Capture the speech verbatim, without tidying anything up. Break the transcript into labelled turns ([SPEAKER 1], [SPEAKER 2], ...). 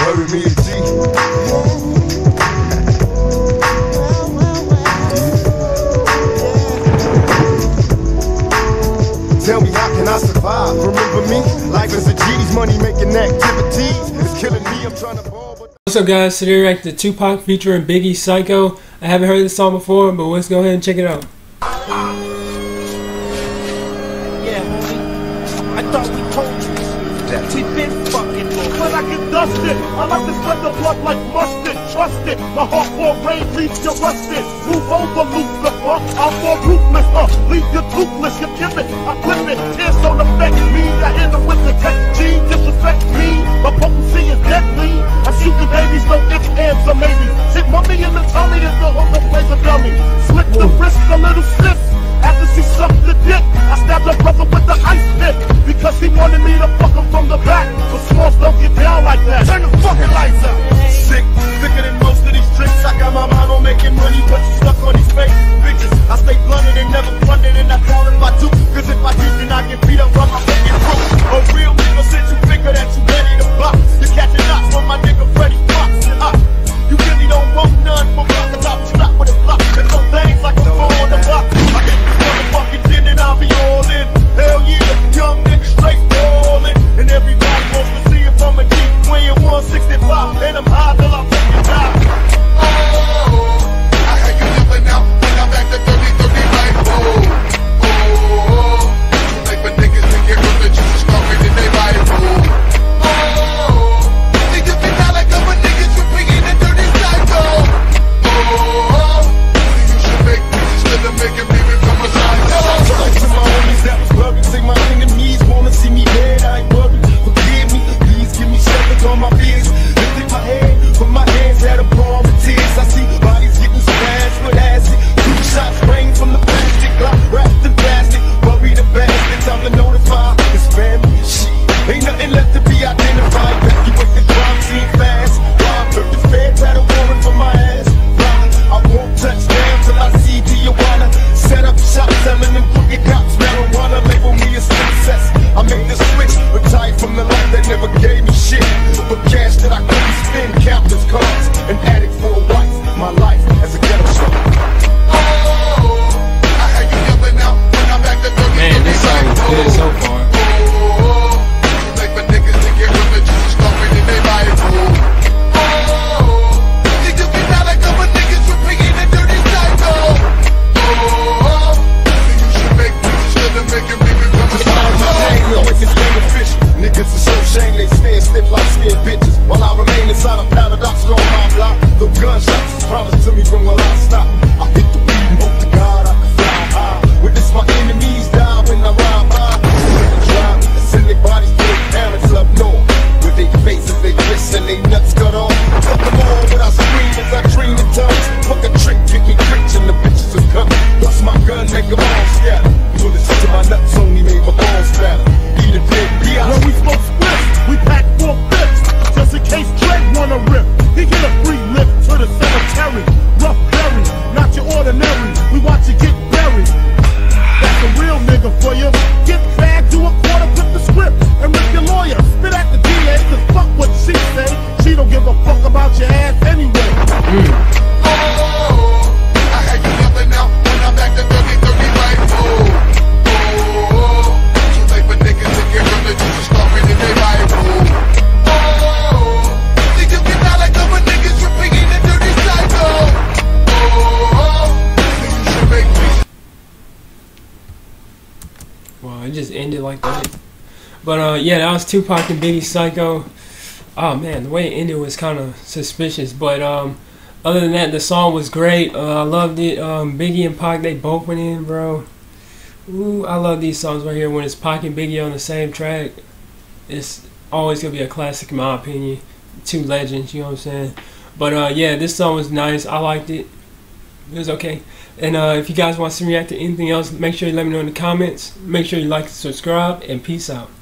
[SPEAKER 1] Bury me a G. Tell me, how can I survive? Remember me? Life is a G's, money making activities. It's killing me, I'm trying to ball. But
[SPEAKER 2] what's up, guys? Today we're reacting to Tupac featuring Biggie, Psycho. I haven't heard this song before, but let's go ahead and check it out.
[SPEAKER 3] Yeah, homie. I thought we told you that we been fucking, but I can dust it. I like to spread the blood like mustard. Trust it. My hardcore brain leaves you rusted. Move over, Lucifer. I'm more ruthless. Uh, leave you toothless. You give it. I flip it. Tears don't affect me. I hit them with the tech G. Disrespect me. My potency is deadly. I'm shooting babies, no ifs, ands, or maybe. Sit mummy in the tummy if the hooker plays a dummy. Slick the wrist, a little stiff. After she sucked the dick, I stabbed her brother with the ice pick because he wanted me to fuck him from the back. But smalls don't get down like that. Turn the fucking lights out.
[SPEAKER 1] sick, sicker than most of these tricks. I got my mind on making money, but you stuck on these fake bitches. I stay blunted and never blunted, and I call if I do. Cause if I did, then I get beat up on my fucking roof. A real nigga said you figure that you ready to box. You're catching knots from my nigga Freddie Fox. Uh, you really don't want none for block, cause I'll be strapped with a block. And some things like a phone on the block. I get this motherfucking gin and I'll be all in. Hell yeah, young nigga straight ballin'. And everybody wants to see if I'm a G. Weighing one sixty-five, and I'm high till I'm fucking die.
[SPEAKER 4] Oh, I had you living out when I'm back to thirty, thirty, like, oh, oh, oh. Too late for niggas to get religious and start reading they Bible. Oh, think you can not like other niggas for bringing the dirty psycho. Oh, oh, you should make peace instead of making me become a psycho.
[SPEAKER 1] Like to my homies that was buried, say my enemies wanna see me dead, I ain't worried. Forgive me, please give me shelter on my fears. Lifted my head, put my hands had a palm of tears. I see bodies getting smashed with acid. Two shots rain from the plastic, block wrapped in plastic. Bury the bastard, time to notify his family. Shit, ain't nothing left to be identified. Evacuate the crime scene fast. Robbed her, the feds had a warrant for my ass. I won't touch down till I see Tijuana. Set up shop, selling them crooked cops marijuana. Label me a success. I made the switch, retired from the life that never gave me shit. For cash that I couldn't spend, countless cars. An addict for a wife, my life as a ghetto star.
[SPEAKER 4] Oh, I had you yelling out when I'm back to thirty.
[SPEAKER 2] Man, this song is good so far.
[SPEAKER 4] Oh, too late for niggas to get religious and start reading they Bible. Oh, think you can not like other niggas for bringing the dirty psycho. Oh, you should make peace instead of making me become a psycho.
[SPEAKER 1] Niggas are so shame they stare stiff like scared bitches. While I remain inside a paradox on my block. The gunshots is promised to me from where I stop. I hit the weed and hope to God I can fly high. Witness my enemies die when I ride by. Drive me to send their bodies to their parents up north. With their faces, their wrists and their nuts cut off. Fuck them all but I scream as I dream in tongues. Fuck a trick, kick me rich and the bitches is coming. Plus my gun make them all scatter. Bullets to my nuts only made my balls fatter. Eat a dick, be out.
[SPEAKER 3] When we smoke splits, we pack four fifths. Just in case Drake wanna rip, he get a free lift to the cemetery. Rough berry, not your ordinary. We watch you get buried. That's a real nigga for you. Get bagged, do a quarter, flip the script, and rip your lawyer. Spit at the D A, cause fuck what she say. She don't give a fuck about your ass anyway.
[SPEAKER 2] Mm.
[SPEAKER 4] Oh, I had you yelling out when I'm back to thirty, thirty, like, oh, oh, too late for niggas to get religious and start reading they Bible. Oh, think you can not like other niggas for bringing the dirty psycho. Oh, think you should make peace.
[SPEAKER 2] Wow, it just ended like that. But uh, yeah, that was Tupac and Biggie, Psycho. Oh man, the way it ended was kind of suspicious. But um, other than that, the song was great. Uh, I loved it. Um, Biggie and Pac, they both went in, bro. Ooh, I love these songs right here when it's Pac and Biggie on the same track. It's always gonna be a classic in my opinion. Two legends, you know what I'm saying? But uh, yeah, this song was nice. I liked it. It was okay. And uh, if you guys want to see me react to anything else, make sure you let me know in the comments. Make sure you like and subscribe, and peace out.